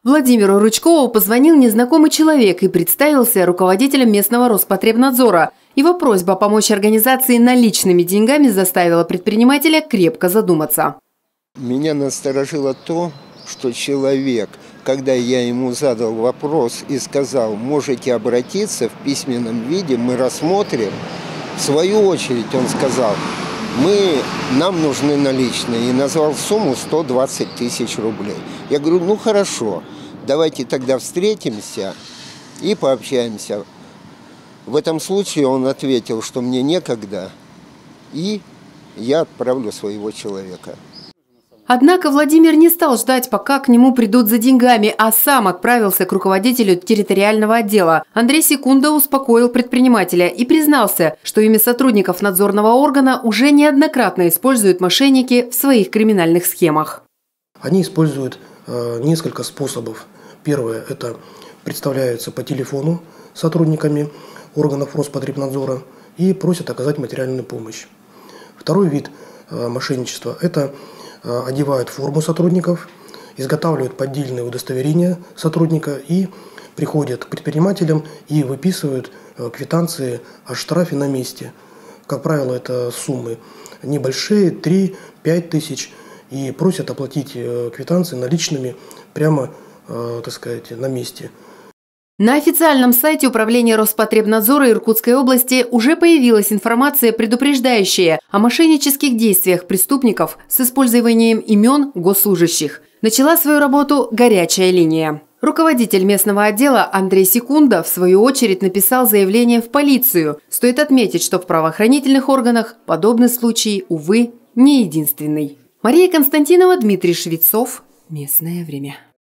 Владимиру Рычкову позвонил незнакомый человек и представился руководителем местного Роспотребнадзора. Его просьба помочь организации наличными деньгами заставила предпринимателя крепко задуматься. Меня насторожило то, что человек, когда я ему задал вопрос и сказал, можете обратиться в письменном виде, мы рассмотрим, в свою очередь он сказал, нам нужны наличные, и назвал сумму 120 тысяч рублей. Я говорю, ну хорошо, давайте тогда встретимся и пообщаемся. В этом случае он ответил, что мне некогда, и я отправлю своего человека. Однако Владимир не стал ждать, пока к нему придут за деньгами, а сам отправился к руководителю территориального отдела. Андрей Секунда успокоил предпринимателя и признался, что имя сотрудников надзорного органа уже неоднократно используют мошенники в своих криминальных схемах. Они используют несколько способов. Первое – это представляются по телефону сотрудниками органов Роспотребнадзора и просят оказать материальную помощь. Второй вид мошенничества – это одевают форму сотрудников, изготавливают поддельные удостоверения сотрудника и приходят к предпринимателям и выписывают квитанции о штрафе на месте. Как правило, это суммы небольшие, 3-5 тысяч, и просят оплатить квитанции наличными прямо, на месте. На официальном сайте Управления Роспотребнадзора Иркутской области уже появилась информация, предупреждающая о мошеннических действиях преступников с использованием имен госслужащих. Начала свою работу горячая линия. Руководитель местного отдела Андрей Секунда, в свою очередь, написал заявление в полицию. Стоит отметить, что в правоохранительных органах подобный случай, увы, не единственный. Мария Константинова, Дмитрий Швецов. Местное время.